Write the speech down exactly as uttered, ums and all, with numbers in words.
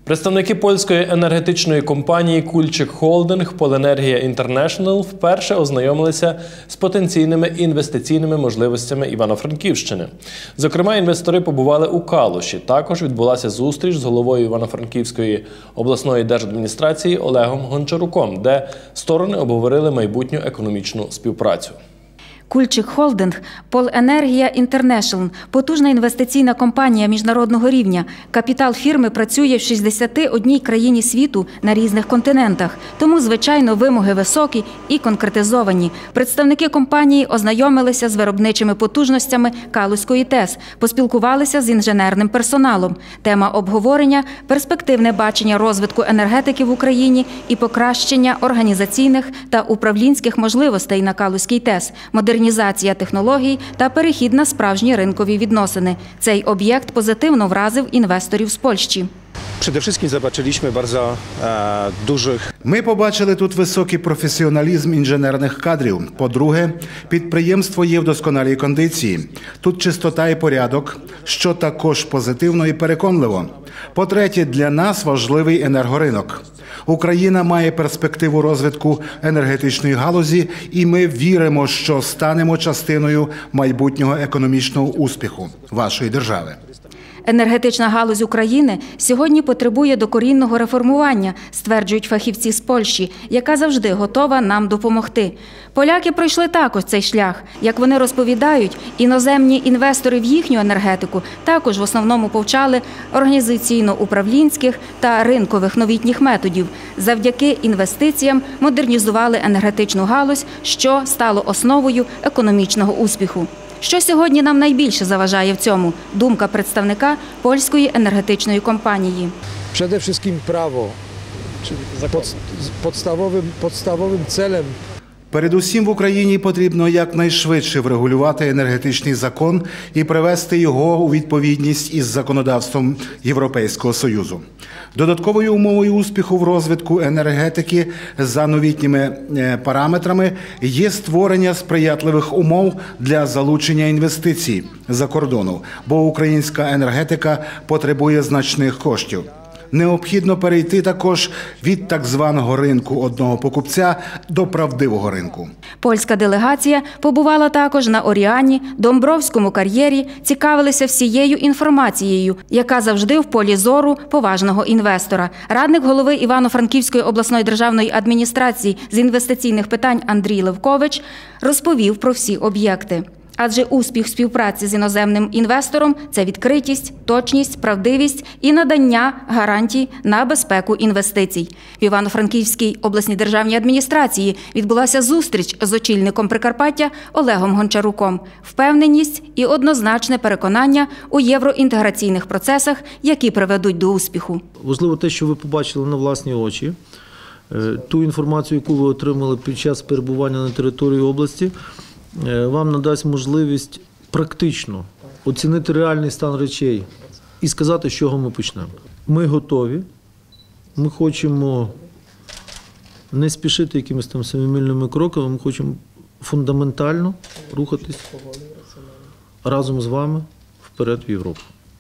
Представники польської енергетичної компанії «Кульчик Холдинг» «Поленергія Інтернешнл» вперше ознайомилися з потенційними інвестиційними можливостями Івано-Франківщини. Зокрема, інвестори побували у Калуші. Також відбулася зустріч з головою Івано-Франківської обласної держадміністрації Олегом Гончаруком, де сторони обговорили майбутню економічну співпрацю. «Кульчик Холдинг» «Поленергія Інтернешнл» – потужна інвестиційна компанія міжнародного рівня. Капітал фірми працює в шістдесяти одній країні світу на різних континентах. Тому, звичайно, вимоги високі і конкретизовані. Представники компанії ознайомилися з виробничими потужностями Калузької ТЕС, поспілкувалися з інженерним персоналом. Тема обговорення – перспективне бачення розвитку енергетики в Україні і покращення організаційних та управлінських можливостей на Калузькій ТЕС, модернізація технологій та перехід на справжні ринкові відносини. Цей об'єкт позитивно вразив інвесторів з Польщі. Przede wszystkim zobaczyliśmy bardzo e, dużych. Ми побачили тут високий професіоналізм інженерних кадрів. По-друге, підприємство є в досконалій кондиції. Тут чистота і порядок, що також позитивно і переконливо. По-третє, для нас важливий енергоринок. Україна має перспективу розвитку енергетичної галузі, і ми віримо, що станемо частиною майбутнього економічного успіху вашої держави. Енергетична галузь України сьогодні потребує докорінного реформування, стверджують фахівці з Польщі, яка завжди готова нам допомогти. Поляки пройшли також цей шлях. Як вони розповідають, іноземні інвестори в їхню енергетику також в основному повчали організаційно-управлінських та ринкових новітніх методів. Завдяки інвестиціям модернізували енергетичну галузь, що стало основою економічного успіху. Що сьогодні нам найбільше заважає в цьому? Думка представника польської енергетичної компанії. Przede wszystkim prawo. Podstawowym, podstawowym celem. Передусім в Україні потрібно якнайшвидше врегулювати енергетичний закон і привести його у відповідність із законодавством Європейського Союзу. Додатковою умовою успіху в розвитку енергетики за новітніми параметрами є створення сприятливих умов для залучення інвестицій за кордону, бо українська енергетика потребує значних коштів. Необхідно перейти також від так званого ринку одного покупця до правдивого ринку. Польська делегація побувала також на Оріані, Домбровському кар'єрі, цікавилися всією інформацією, яка завжди в полі зору поважного інвестора. Радник голови Івано-Франківської обласної державної адміністрації з інвестиційних питань Андрій Левкович розповів про всі об'єкти. Адже успіх співпраці з іноземним інвестором – це відкритість, точність, правдивість і надання гарантій на безпеку інвестицій. В Івано-Франківській обласній державній адміністрації відбулася зустріч з очільником Прикарпаття Олегом Гончаруком. Впевненість і однозначне переконання у євроінтеграційних процесах, які приведуть до успіху. Важливо те, що ви побачили на власні очі, ту інформацію, яку ви отримали під час перебування на території області, вам надасть можливість практично оцінити реальний стан речей і сказати, з чого ми почнемо. Ми готові, ми хочемо не спішити якимись там семимильними кроками, ми хочемо фундаментально рухатись разом з вами вперед в Європу.